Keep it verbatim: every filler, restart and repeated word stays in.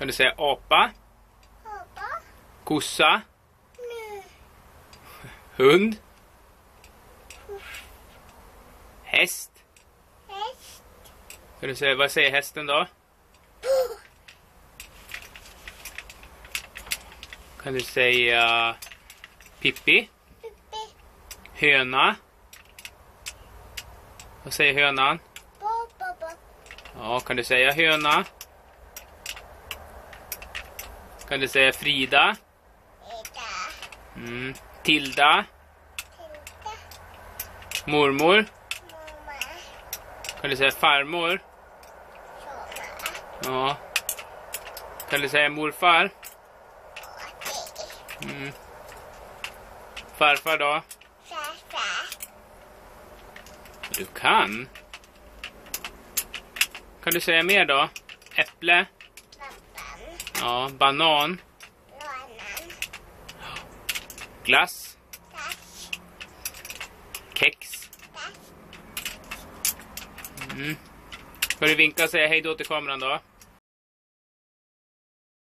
Kan du säga apa? Apa. Kossa? Nu. Hund? Häst? Häst. Kan du säga, vad säger hästen då? Puh. Kan du säga Pippi? Pippi. Höna? Vad säger hönan? Bo, bo, bo. Ja, kan du säga höna? Kan du säga Frida? Ida. Mm. Tilda? Tilda. Mormor? Mamma. Kan du säga farmor? Sova. Ja. Kan du säga morfar? Åti. Mm. Farfar då? Farfar. Du kan. Kan du säga mer då? Äpple? Pappan. Ja, banan? Lånan. Glass? Tass. Kex? Tass. Mm. Ska du vinka och säga hej då till kameran då?